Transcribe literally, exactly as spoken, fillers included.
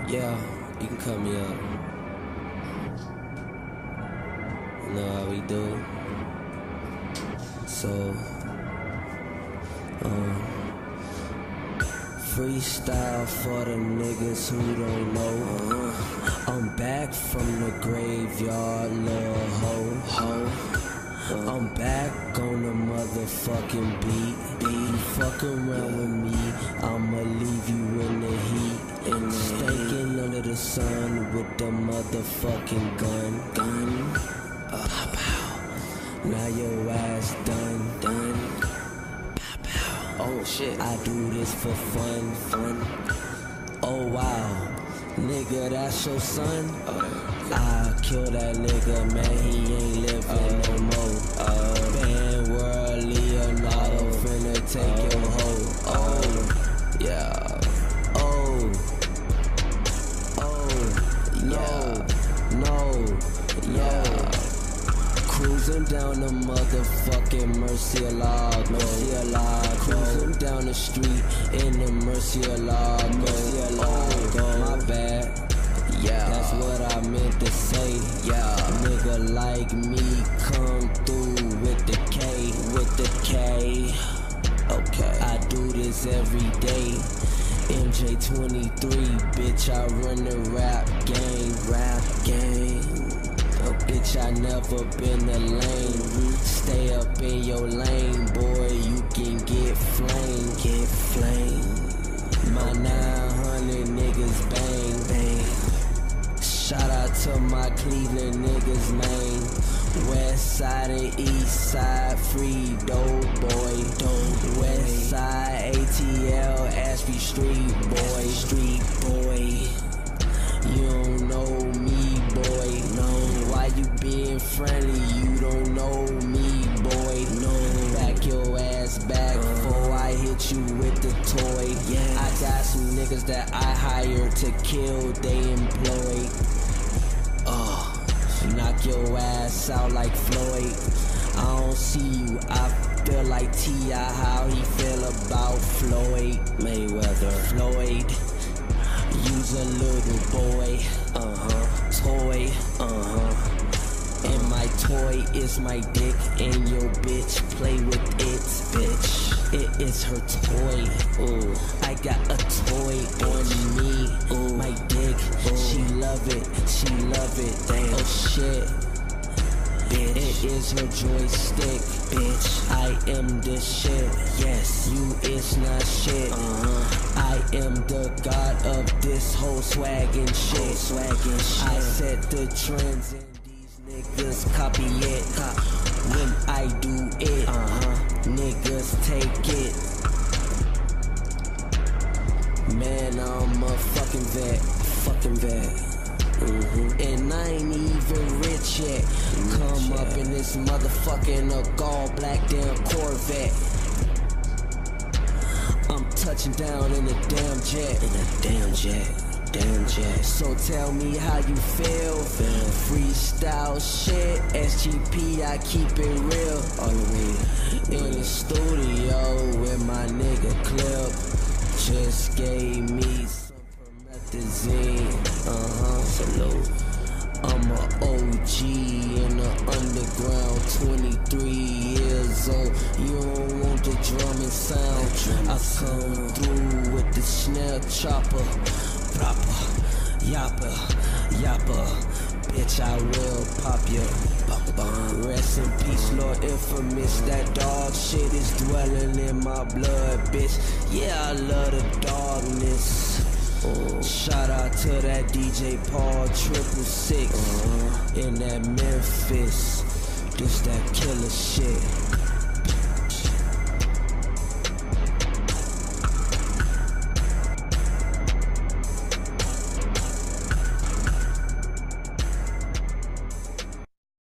Yeah, you can cut me up. You know how we do. So, um, freestyle for the niggas who don't know. Uh-huh. I'm back from the graveyard, lil' ho, ho. Uh, I'm back on the motherfucking beat. beat. You fuck around with me, I'ma leave you in the heat. And stinking under the sun with the motherfucking gun. Gun. Uh, pow, pow. Now your ass done. Done. Pow, pow. Oh shit. I do this for fun. Fun. Oh wow. Nigga, that's your son? Uh, I'll kill that nigga, man, he ain't living uh, no more. Uh, Van World Leonardo finna take uh, your hoe. Oh, yeah. Oh, oh, no, no, yeah. Cruising down the motherfucking Murcielago, Murcielago. Cruising down the street in the Murcielago, Murcielago. My bad. Yeah, that's what I meant to say. Yeah, nigga like me come through with the K, with the K. Okay, I do this every day. M J twenty-three, bitch, I run the rap game, rap game. Oh, bitch, I never been a lame. Stay up in your lane, boy, you can get flame, get flame. My nine hundred niggas bang, bang. Shout out to my Cleveland niggas, man. West side and east side, free dope boy. Dope West side, A T L, Ashby Street boy. Street boy. You don't know me, boy. No, why you being friendly? You don't know me, boy. No, back your ass back before I hit you with the toy. Yeah, I got some niggas that I hired to kill, they employ. Uh, knock your ass out like Floyd. I don't see you, I feel like T I how he feel about Floyd Mayweather. Floyd, you's a little boy, uh-huh, toy, uh-huh. And my toy is my dick, and your bitch play with it, bitch. It is her toy. Ooh, I got a toy on me. Ooh, my dick. Ooh. She love it. She love it. Damn. Oh shit. Bitch. It is her joystick, bitch. I am the shit. Yes, you is not shit. Uh-huh. I am the god of this whole swaggin' shit. Swaggin' shit. I set the trends and these niggas copy it. When I do it, uh-huh, niggas take it. Man, I'm a fucking vet, fucking vet. Mm-hmm. And I ain't even rich yet. Rich Come yet. Up in this motherfucking a all black damn Corvette. I'm touching down in a damn jet, in a damn jet. Damn jet. So tell me how you feel. feel. Freestyle shit, S G P, I keep it real. All the way in the studio with my nigga Clip. Just gave me some promethazine. Uh-huh, salute. I'm a O G in the underground, twenty-three years old. You don't want the drumming sound. I come through with the snare chopper. Proper, yapper, yapper, bitch, I will pop ya. Bum, bum. Rest in peace, Lord Infamous. That dog shit is dwelling in my blood, bitch. Yeah, I love the darkness. Oh. Shout out to that D J Paul Triple Six uh-huh. in that Memphis. This that killer shit.